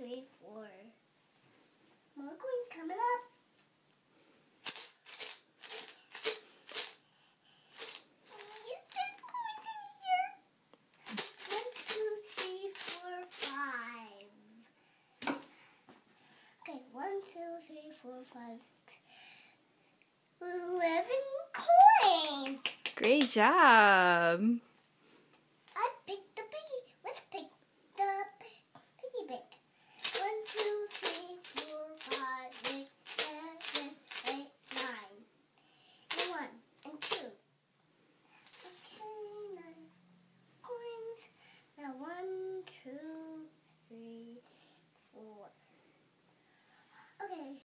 3, 4. More coins coming up. Okay, 1, 2, 3, 4, 5, 6, 11 coins. Great job.